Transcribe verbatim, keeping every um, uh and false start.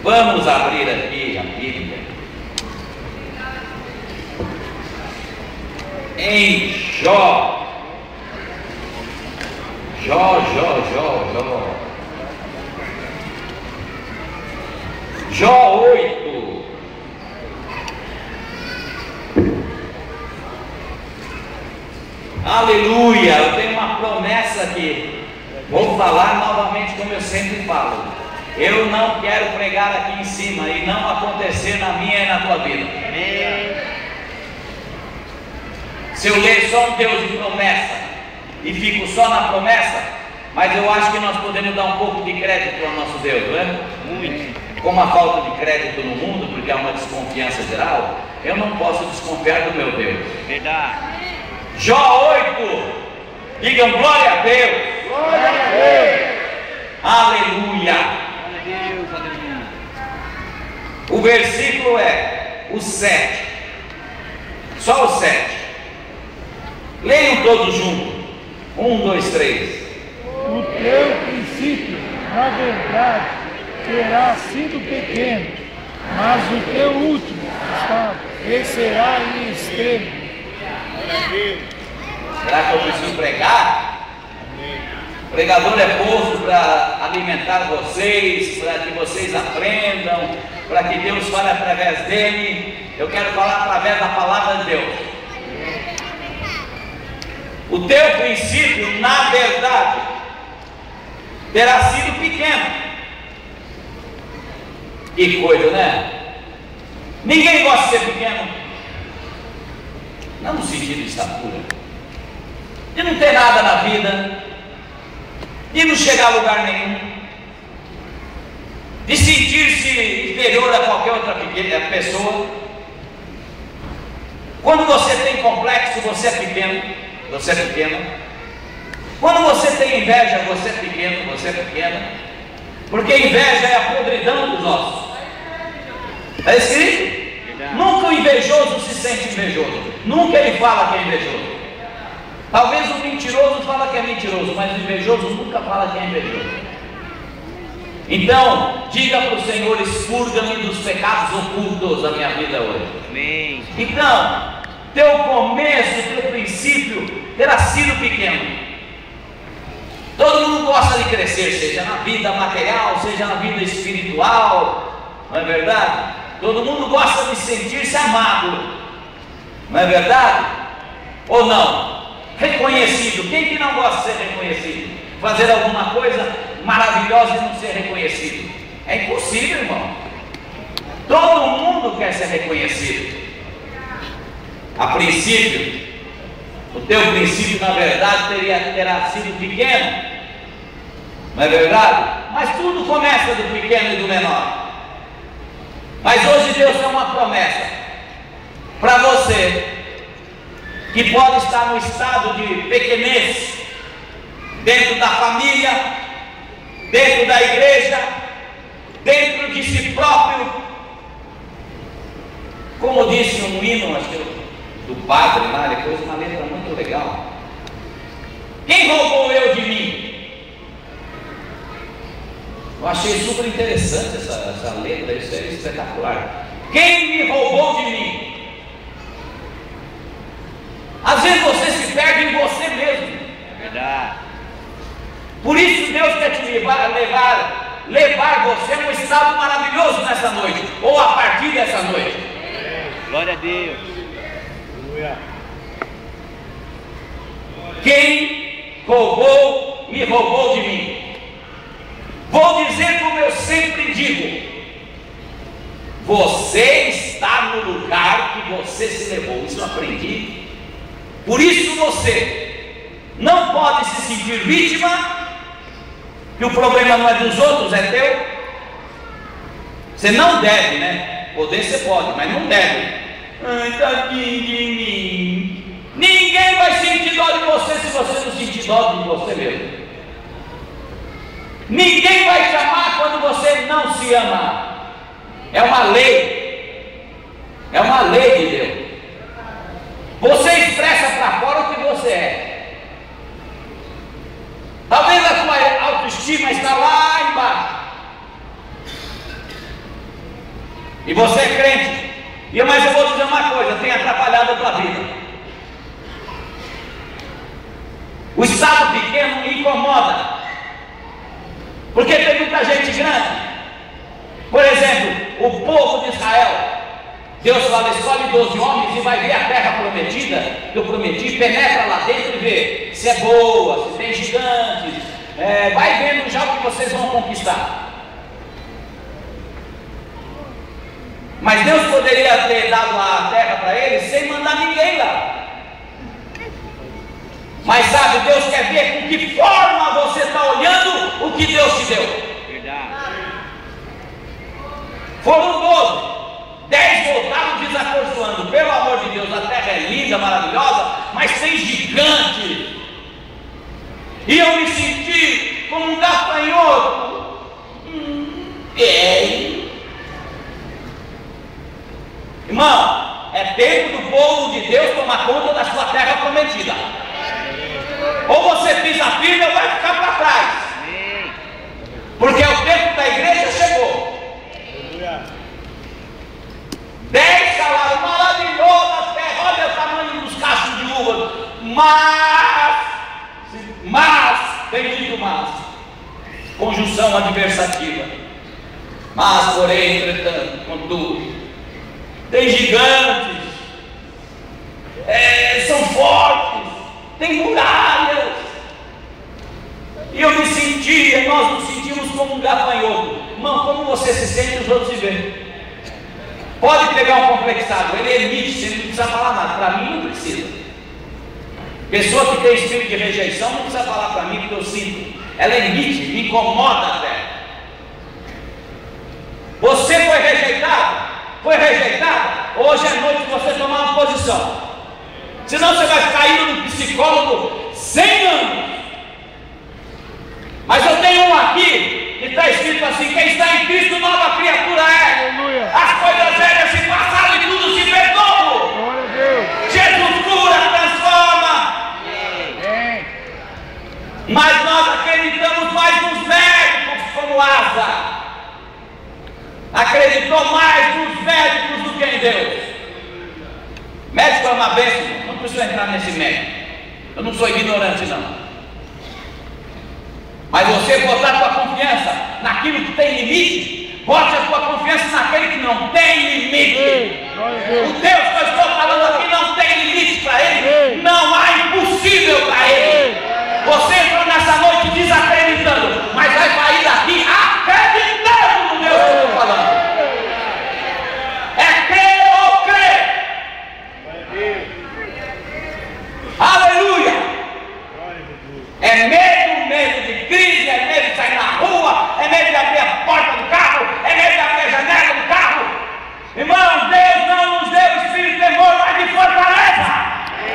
Vamos abrir aqui a Bíblia em Jó. Jó, Jó, Jó, Jó. Jó oito. Aleluia, eu tenho uma promessa aqui. Vou falar novamente como eu sempre falo. Eu não quero pregar aqui em cima e não acontecer na minha e na tua vida. Amém. Se eu ler só um Deus de promessa e fico só na promessa, mas eu acho que nós podemos dar um pouco de crédito ao nosso Deus, não é? Muito. Com a falta de crédito no mundo, porque há uma desconfiança geral, eu não posso desconfiar do meu Deus. Verdade. Jó oito, digam glória a Deus. Glória a Deus. Aleluia. Glória a Deus, aleluia. O versículo é o sete, só o sete. Leiam todos juntos. Um, dois, três. O teu princípio, na verdade, terá sido pequeno, mas o teu último estado crescerá em extremo. Será que eu preciso pregar? O pregador é posto para alimentar vocês, para que vocês aprendam, para que Deus fale através dele. Eu quero falar através da palavra de Deus. O teu princípio, na verdade, terá sido pequeno. Que coisa, né? Ninguém gosta de ser pequeno. Não no sentido de estatura, de não ter nada na vida, de não chegar a lugar nenhum, de sentir-se inferior a qualquer outra pessoa. Quando você tem complexo, você é pequeno, você é pequeno. Quando você tem inveja, você é pequeno, você é pequeno. Porque inveja é a podridão dos ossos. Está escrito? Nunca o invejoso se sente invejoso. Nunca ele fala que é invejoso. Talvez o mentiroso fala que é mentiroso, mas o invejoso nunca fala que é invejoso. Então, diga para o Senhor: expurga-me dos pecados ocultos da minha vida hoje. Amém. Então, teu começo, teu princípio terá sido pequeno. Todo mundo gosta de crescer, seja na vida material, seja na vida espiritual, não é verdade? Todo mundo gosta de sentir-se amado, não é verdade? Ou não? Reconhecido. Quem que não gosta de ser reconhecido? Fazer alguma coisa maravilhosa e não ser reconhecido? É impossível, irmão. Todo mundo quer ser reconhecido. A princípio, o teu princípio, na verdade, teria, terá sido pequeno, não é verdade? Mas tudo começa do pequeno e do menor. Mas hoje Deus tem uma promessa para você, que pode estar no estado de pequenez, dentro da família, dentro da igreja, dentro de si próprio. Como disse um hino, acho que do padre lá, ele pôs uma letra muito legal. Quem roubou eu de mim? Eu achei super interessante essa, essa letra, isso é espetacular. Quem me roubou de mim? Às vezes você se perde em você mesmo. É verdade. Por isso Deus quer te levar, levar, levar você a um estado maravilhoso nessa noite, ou a partir dessa noite. Glória a Deus. Quem roubou, me roubou de mim. Vou dizer como eu sempre digo: você está no lugar que você se levou. Isso eu aprendi. Por isso você não pode se sentir vítima, que o problema não é dos outros, é teu. Você não deve, né? Poder você pode, mas não deve. Ai, tadinho de mim. Ninguém vai sentir dó de você se você não sentir dó de você mesmo. Ninguém vai te amar quando você não se ama. É uma lei. É uma lei de Deus. Você expressa para fora o que você é. Talvez a tua autoestima está lá embaixo. E você é crente. E mas eu vou dizer uma coisa, tem atrapalhado a tua vida. O estado pequeno incomoda. Porque tem muita gente grande. Por exemplo, o povo de Israel, Deus fala, escolhe doze homens e vai ver a terra prometida, que eu prometi, penetra lá dentro e vê se é boa, se tem gigantes, é, vai vendo já o que vocês vão conquistar. Mas Deus poderia ter dado a terra para eles sem mandar ninguém lá. Mas sabe, Deus quer ver com que forma você está olhando o que Deus te deu. Foram doze, dez voltaram desacorçoando. Pelo amor de Deus, a terra é linda, maravilhosa, mas tem gigante. E eu me senti como um gafanhoto. Hum, é. Irmão, é tempo do povo de Deus tomar conta da sua terra prometida. Ou você pisa firme ou vai ficar para trás. Porque o tempo da igreja chegou. Dez salários, maravilhoso a terra, olha o tamanho dos cachos de uva. Mas, mas, tem dito mas, conjunção adversativa. Mas, porém, entretanto, contudo, tem gigantes, é, são fortes, tem muralhas. E eu me sentia, nós nos sentimos como um gafanhoto. Irmão, como você se sente, os outros se veem. Pode pegar um complexado, ele emite, você não precisa falar nada. Para mim não precisa. Pessoa que tem espírito de rejeição não precisa falar para mim, porque eu sinto. Ela emite, me incomoda até. Você foi rejeitado? Foi rejeitado? Hoje é noite de você tomar uma posição. Senão você vai ficar indo no psicólogo cem anos. Mas eu tenho um aqui que está escrito assim: quem está em Cristo, nova criatura é. Aleluia. As coisas velhas se passaram e tudo se fez novo. Glória a Deus. Jesus cura, transforma. Amém. Mas nós acreditamos mais nos médicos, como Asa. Acreditou mais nos médicos do que em Deus. Médico é uma bênção, não precisa entrar nesse médico. Eu não sou ignorante, não. Mas você botar a tua confiança naquilo que tem limite, bote a tua confiança naquele que não tem limite. Ei, o Deus que eu estou falando aqui não tem limite para ele, não